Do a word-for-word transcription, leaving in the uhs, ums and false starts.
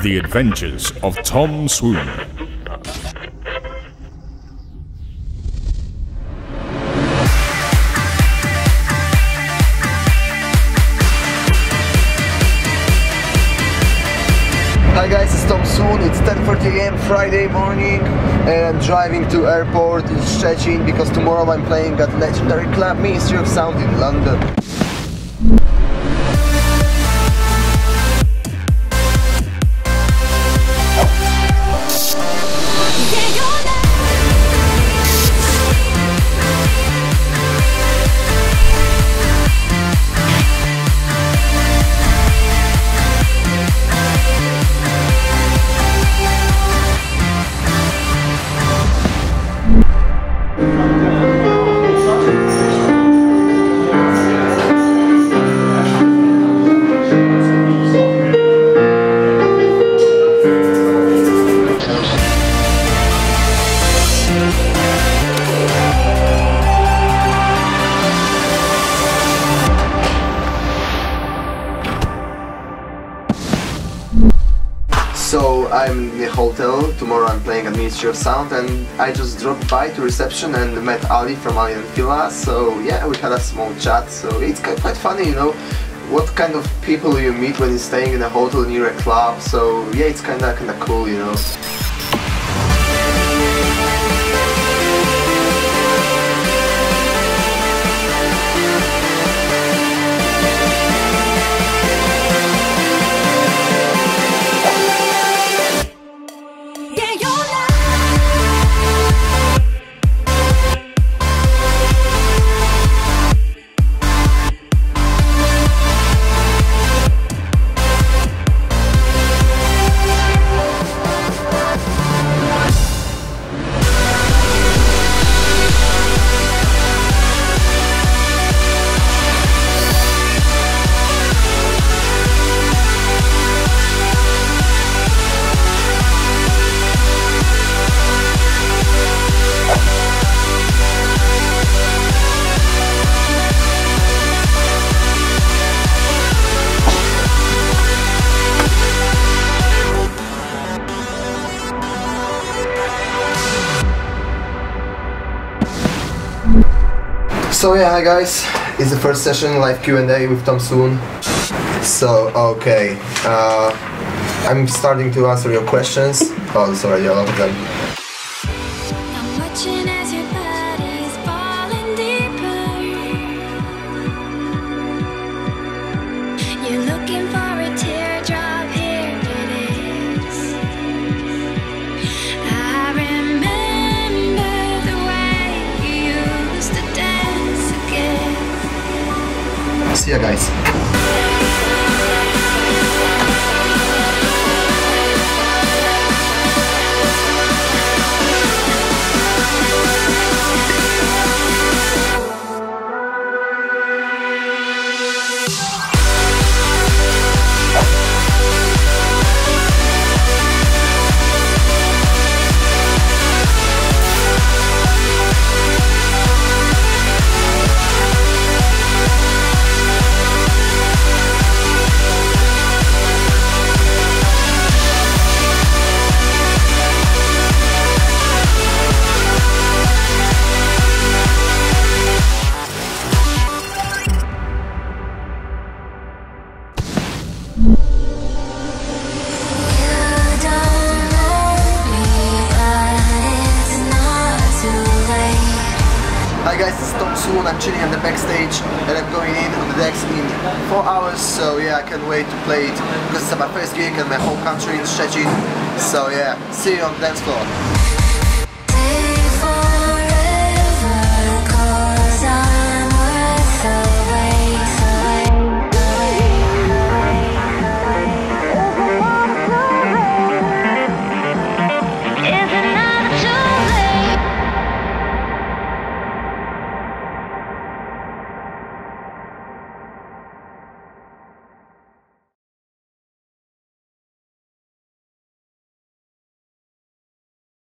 The Adventures of Tom Swoon. Hi guys, it's Tom Swoon. It's ten thirty a m Friday morning and I'm driving to airport in Szczecin because tomorrow I'm playing at legendary club Ministry of Sound in London. So I'm in the hotel, tomorrow I'm playing at Ministry of Sound and I just dropped by to reception and met Ali from Ali and Fila, so yeah, we had a small chat, so it's quite funny, you know, what kind of people you meet when you're staying in a hotel near a club, so yeah, it's kinda kinda cool, you know. So yeah, hi guys, it's the first session, live Q and A with Tom Swoon. So, okay, uh, I'm starting to answer your questions. Oh, there's already a lot of them. I'm watching as your body's falling deeper. You're looking for a teardrop, here it is. I remember the way you used to dance again. See ya guys. Hi guys, it's Tom Swoon. I'm chilling on the backstage and I'm going in on the decks in four hours, so yeah, I can't wait to play it because it's my first gig in my home country in Szczecin. So yeah, see you on the dance floor.